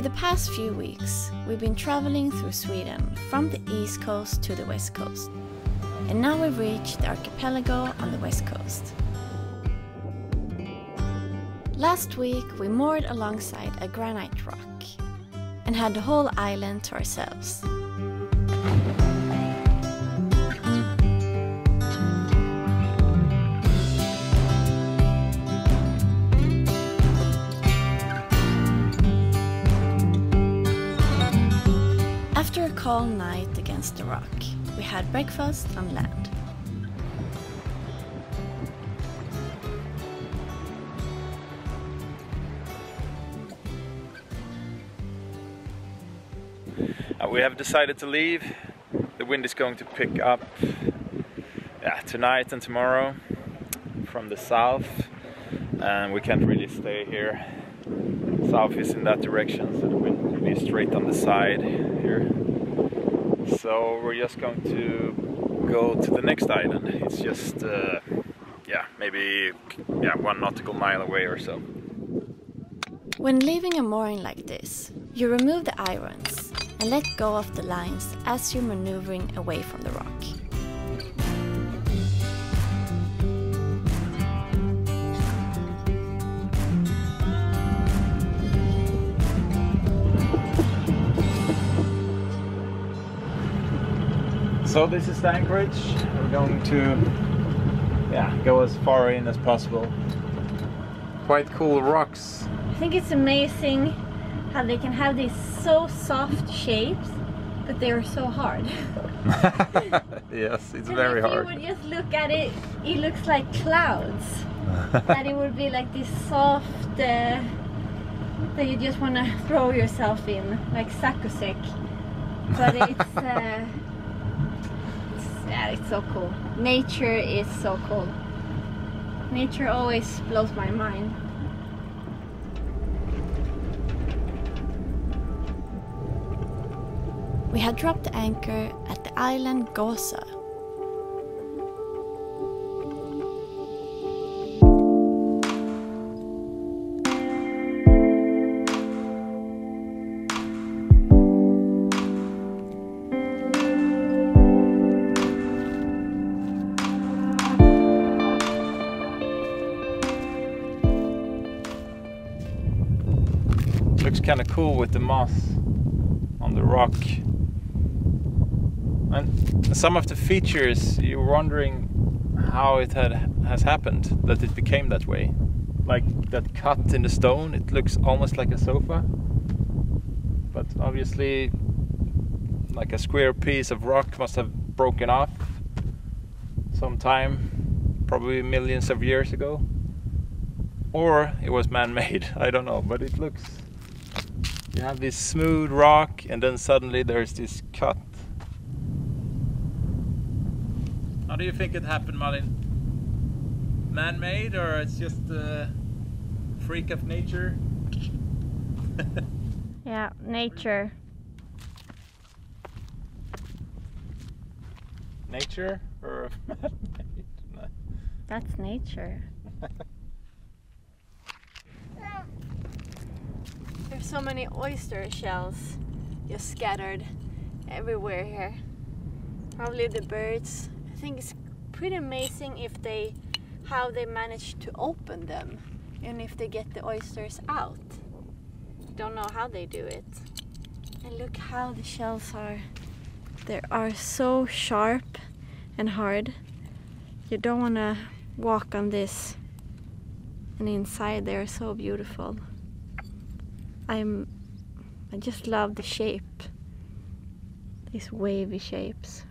the past few weeks, we've been traveling through Sweden from the east coast to the west coast. And now we've reached the archipelago on the west coast. Last week we moored alongside a granite rock and had the whole island to ourselves. After a calm night against the rock, we had breakfast on land. We have decided to leave. The wind is going to pick up tonight and tomorrow from the south, and we can't really stay here. South is in that direction, so the wind will be straight on the side here. So we're just going to go to the next island. It's just maybe 1 nautical mile away or so. When leaving a mooring like this, you remove the irons and let go of the lines as you're maneuvering away from the rock. So this is the anchorage. We're going to go as far in as possible. Quite cool rocks. I think it's amazing how they can have these so soft shapes, but they are so hard. Yes, it's very hard. If you would just look at it, it looks like clouds. That it would be like this soft that you just want to throw yourself in, like sakusek. But it's so cool. Nature is so cool. Nature always blows my mind. We had dropped the anchor at the island Gåsa. Looks kind of cool with the moss on the rock. And some of the features, you're wondering how it has happened, that it became that way. Like that cut in the stone, it looks almost like a sofa. But obviously, like a square piece of rock must have broken off sometime, probably millions of years ago. Or it was man-made, I don't know, but it looks... You have this smooth rock and then suddenly there's this cut. How do you think it happened, Malin? Man-made, or it's just a freak of nature? Yeah, nature. Nature or man-made? No. That's nature. There's so many oyster shells just scattered everywhere here. Probably the birds. I think it's pretty amazing how they manage to open them and if they get the oysters out. Don't know how they do it. And look how the shells are. They are so sharp and hard. You don't want to walk on this. And inside they are so beautiful. I just love the shape. These wavy shapes.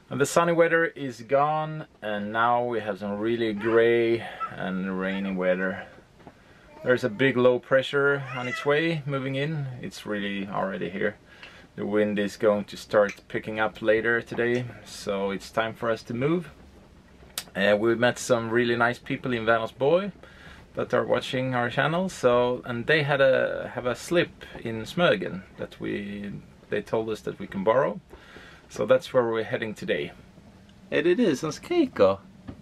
And the sunny weather is gone, and now we have some really gray and rainy weather. There's a big low pressure on its way moving in. It's really already here. The wind is going to start picking up later today, so it's time for us to move. We met some really nice people in Vänersborg that are watching our channel, and they have a slip in Smögen that they told us that we can borrow. So that's where we're heading today. Är det du som skriker?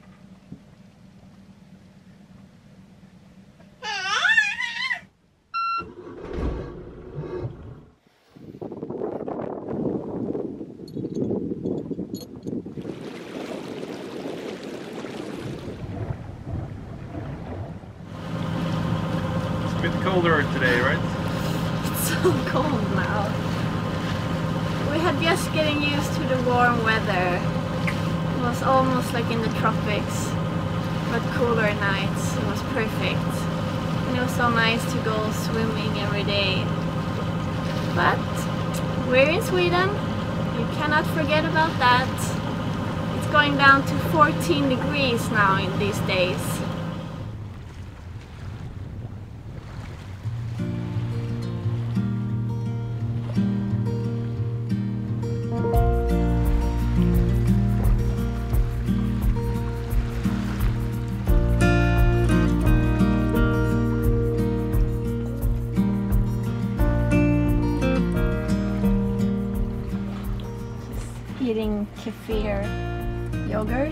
It's a bit colder today, right? It's so cold now. We had just getting used to the warm weather. It was almost like in the tropics, but cooler nights. It was perfect. And it was so nice to go swimming every day. But we're in Sweden. You cannot forget about that. It's going down to 14 degrees now in these days. Eating kefir yogurt.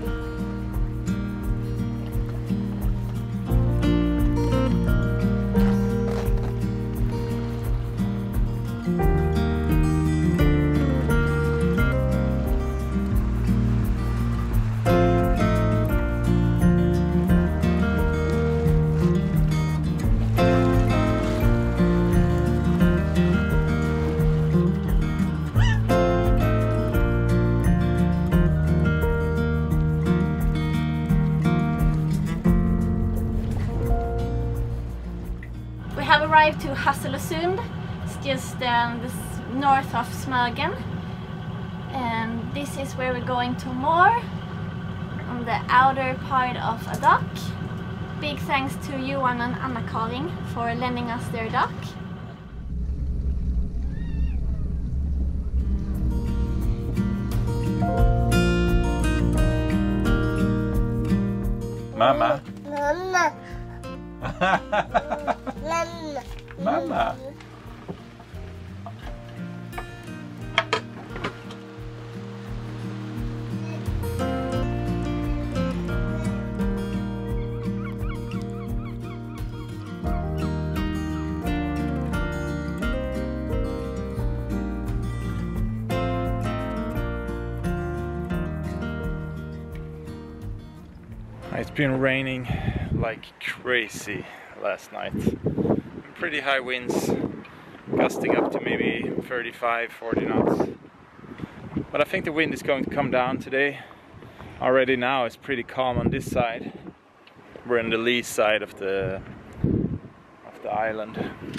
Arrived to Hasselösund. It's just north of Smögen, and this is where we're going to Morrow, on the outer part of a dock. Big thanks to Johan and Anna-Karin for lending us their dock. Mama. Mama. Mama. It's been raining like crazy last night. Pretty high winds, gusting up to maybe 35-40 knots. But I think the wind is going to come down today. Already now it's pretty calm on this side. We're on the lee side of the island.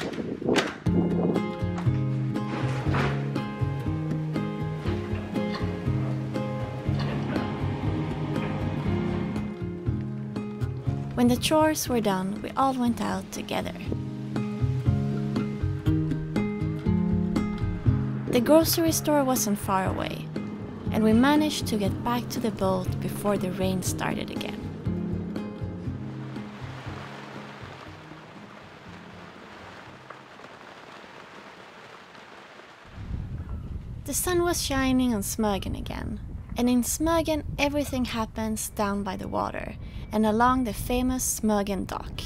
When the chores were done, we all went out together. The grocery store wasn't far away, and we managed to get back to the boat before the rain started again. The sun was shining on Smögen again, and in Smögen everything happens down by the water and along the famous Smögen dock.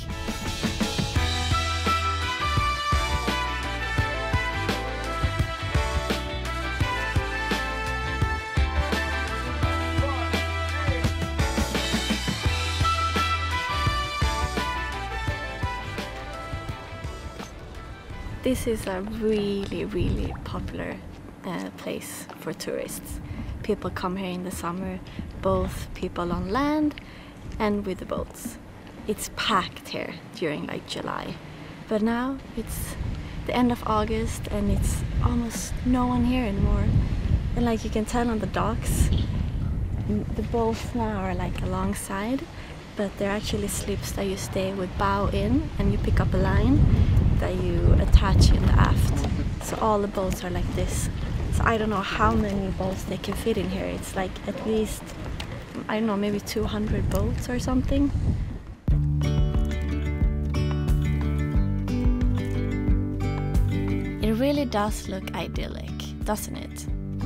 This is a really popular place for tourists. People come here in the summer, both people on land and with the boats. It's packed here during like July, but now it's the end of August and it's almost no one here anymore. And like you can tell on the docks, the boats now are like alongside, but they're actually slips that you stay with bow in, and you pick up a line that you attach in the aft. So all the boats are like this. So I don't know how many boats they can fit in here. It's like at least, I don't know, maybe 200 boats or something. It really does look idyllic, doesn't it?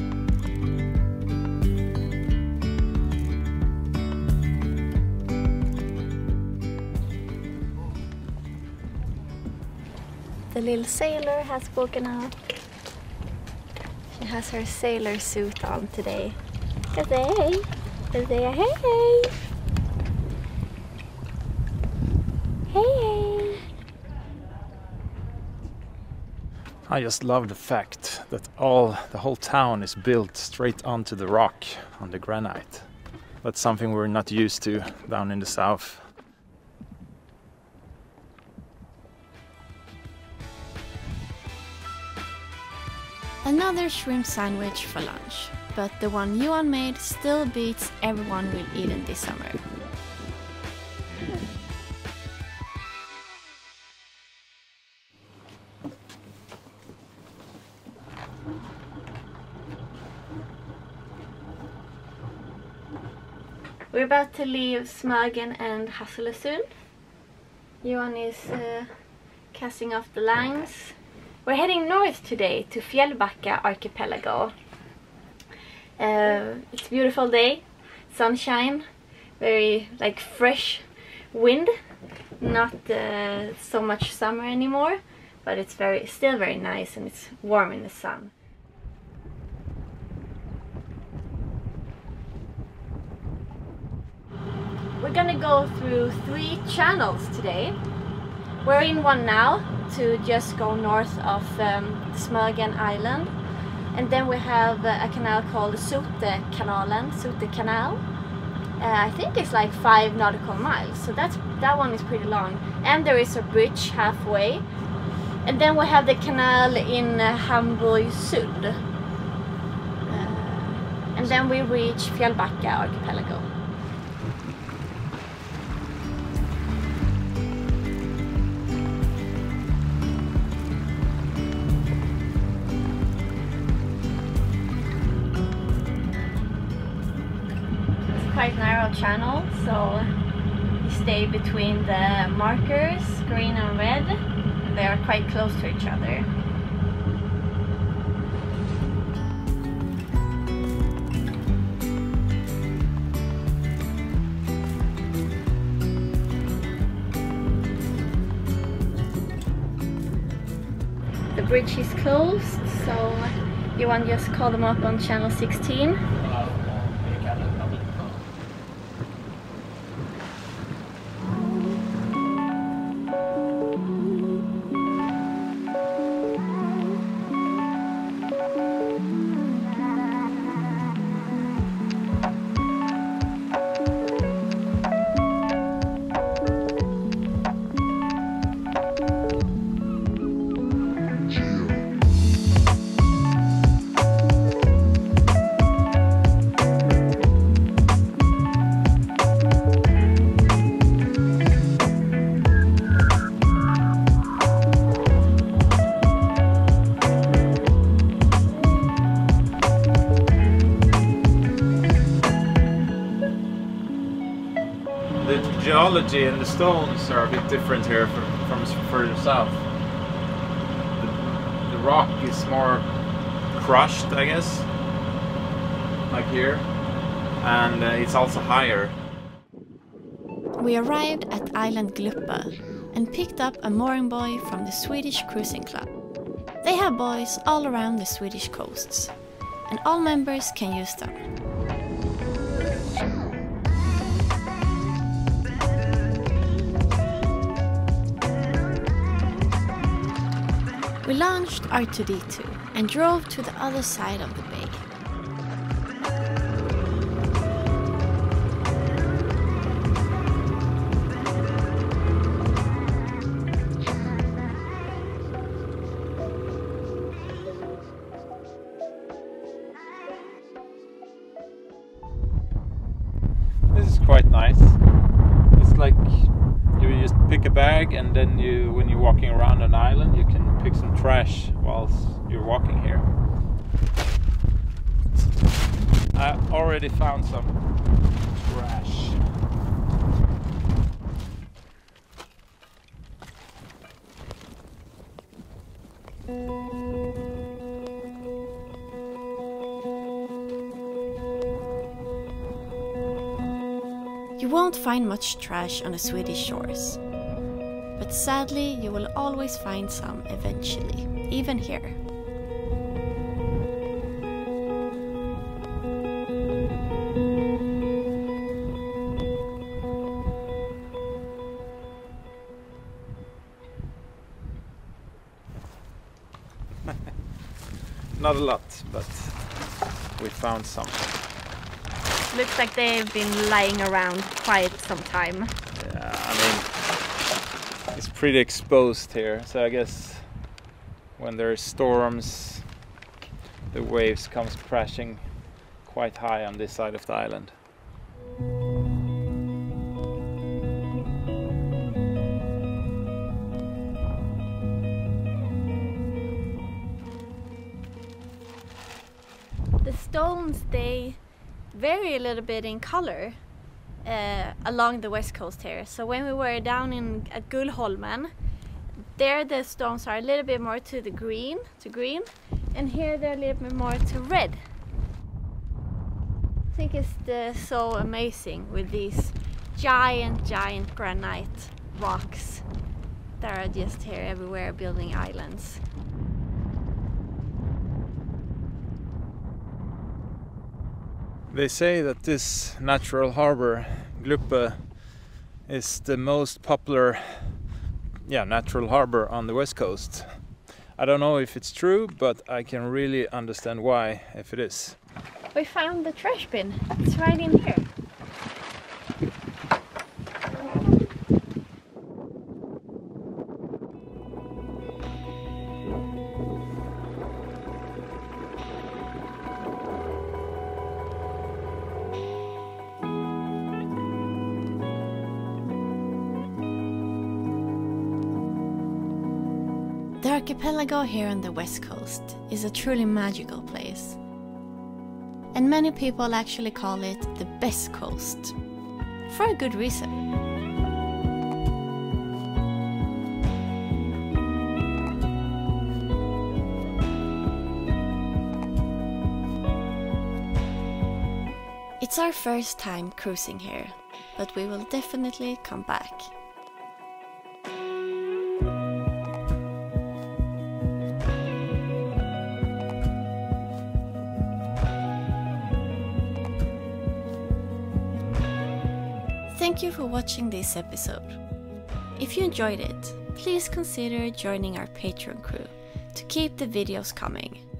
The little sailor has woken up. She has her sailor suit on today. Hey! Hey! Hey! I just love the fact that the whole town is built straight onto the rock, on the granite. That's something we're not used to down in the south. Another shrimp sandwich for lunch, but the one Johan made still beats everyone we've eaten this summer. We're about to leave Smögen and Hasselösund. Johan is casting off the lines. We're heading north today to Fjällbacka archipelago. It's a beautiful day, sunshine, very like fresh wind, not so much summer anymore, but it's still very nice and it's warm in the sun. We're gonna go through 3 channels today. We're in one now to just go north of Smögen Island, and then we have a canal called Sote Canal. I think it's like 5 nautical miles, so that one is pretty long, and there is a bridge halfway, and then we have the canal in Hamburg Sud, and then we reach Fjällbacka archipelago. Quite narrow channel, so you stay between the markers, green and red, and they are quite close to each other. The bridge is closed, so Johan just called them up on channel 16. Geology and the stones are a bit different here from further south. The rock is more crushed, I guess, like here, and it's also higher. We arrived at Island Gluppa and picked up a mooring buoy from the Swedish Cruising Club. They have buoys all around the Swedish coasts, and all members can use them. We launched R2D2 and drove to the other side of the bay. quite nice. It's like you just pick a bag, and then when you're walking around an island, you can pick some trash whilst you're walking here. I already found some trash. You won't find much trash on the Swedish shores, but sadly you will always find some eventually, even here. Not a lot, but we found some. Looks like they've been lying around quite some time. Yeah, I mean, it's pretty exposed here, so I guess when there's storms, the waves comes crashing quite high on this side of the island. The stones, they vary a little bit in color along the west coast here. So when we were down at Gullholmen, there the stones are a little bit more to the green, and here they're a little bit more to red. I think it's so amazing with these giant granite rocks that are just here everywhere building islands. They say that this natural harbor, Glitterati, is the most popular natural harbor on the west coast. I don't know if it's true, but I can really understand why if it is. We found the trash bin. It's right in here. The archipelago here on the west coast is a truly magical place. And many people actually call it the best coast. For a good reason. It's our first time cruising here, but we will definitely come back. Thank you for watching this episode. If you enjoyed it, please consider joining our Patreon crew to keep the videos coming.